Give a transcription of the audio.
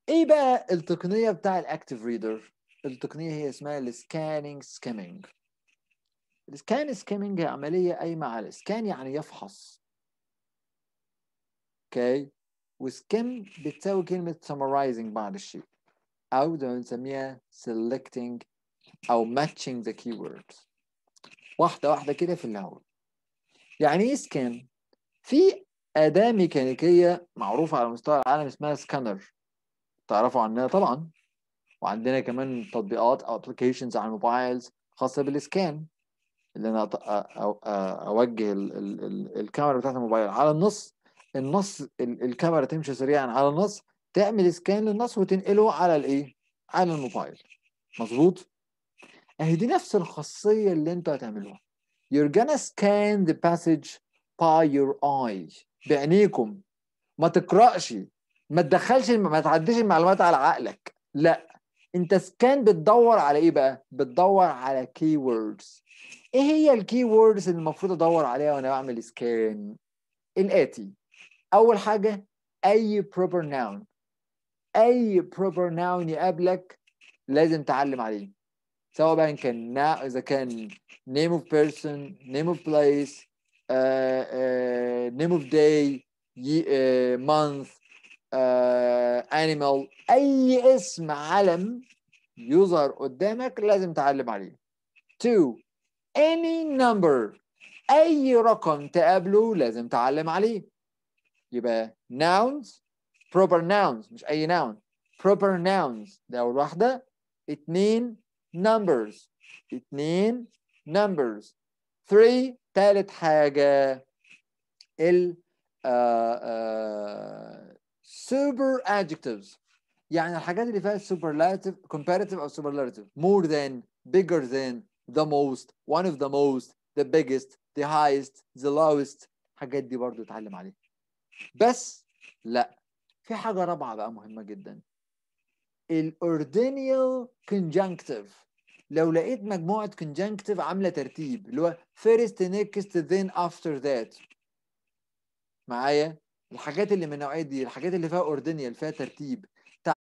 ايه بقى التقنيه بتاع الاكتيف ريدر؟ التقنيه هي اسمها السكاننج سكيمنج. السكان سكيمنج هي عمليه قايمه على سكان يعني يفحص، اوكي، وسكيم بتساوي كلمه summarizing بعد الشيء، او زي ما بنسميها selecting او matching the keywords. واحده واحده كده في الاول. يعني ايه سكان؟ في اداه ميكانيكيه معروفه على مستوى العالم اسمها سكانر، تعرفوا عنها طبعا. وعندنا كمان تطبيقات او ابلكيشنز على الموبايلز خاصه بالسكان، اللي انا اوجه الكاميرا بتاعت الموبايل على النص الكاميرا تمشي سريعا على النص، تعمل سكان للنص وتنقله على الايه؟ على الموبايل. مظبوط؟ اهي دي نفس الخاصيه اللي انتوا هتعملوها. You're gonna scan the passage by your eye، بعينيكم. ما تقرأش، ما تدخلش، ما تعديش المعلومات على عقلك، لا، انت سكان بتدور على ايه بقى؟ بتدور على كي ووردز. ايه هي الكي ووردز اللي المفروض ادور عليها وانا بعمل سكان؟ الاتي: اول حاجه اي proper noun، اي proper noun يقابلك لازم تعلم عليه، سواء بقى كان اذا كان name of person، name of place، name of day، month، animal، اي اسم علم يظهر قدامك لازم تعلم عليه. 2 any number، اي رقم تقابله لازم تعلم عليه. يبقى nouns، proper nouns، مش اي noun، proper nouns ده اول واحده. 2 numbers، 2 numbers. 3 تالت حاجه ال super adjectives، يعني الحاجات اللي فيها superlative comparative او superlative، more than، bigger than، the most، one of the most، the biggest، the highest، the lowest. الحاجات دي برضو اتعلم عليها. بس لا، في حاجة رابعة بقى مهمة جدا، الاوردينال conjunctive. لو لقيت مجموعة conjunctive عاملة ترتيب اللي هو first next then after that، معايا؟ الحاجات اللي من النوعية دي، الحاجات اللي فيها اوردينال فيها ترتيب،